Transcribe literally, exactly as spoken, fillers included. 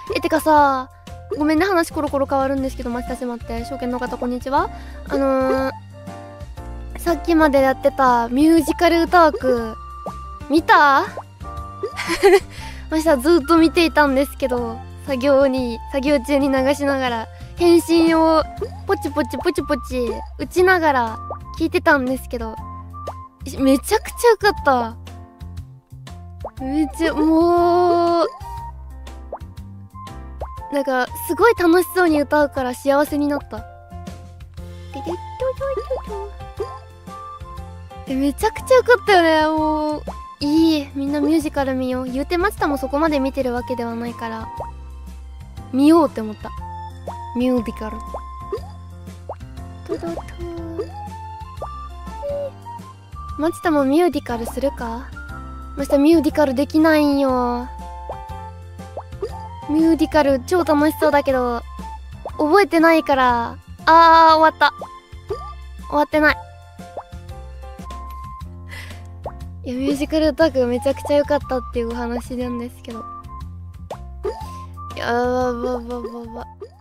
え、てかさ、ごめんね、話コロコロ変わるんですけど、待ち立ち待って。証券の方、こんにちは。あのー、さっきまでやってたミュージカル歌枠、見たましたずっと見ていたんですけど、作業に、作業中に流しながら、返信をポチポチポチポチ打ちながら聞いてたんですけど、めちゃくちゃよかった。めっちゃ、もう、なんか、すごい楽しそうに歌うから幸せになった。え、めちゃくちゃよかったよね。もう、いい。みんなミュージカル見よう。言うてましたもそこまで見てるわけではないから、見ようって思った。ミュージカル。トドトマチタもミュージカルするか？マチタミュージカルできないんよ。ミュージカル超楽しそうだけど、覚えてないから、あー、終わった。終わってない。いや、ミュージカルタグめちゃくちゃ良かったっていうお話なんですけど。いやー、ばばばばば。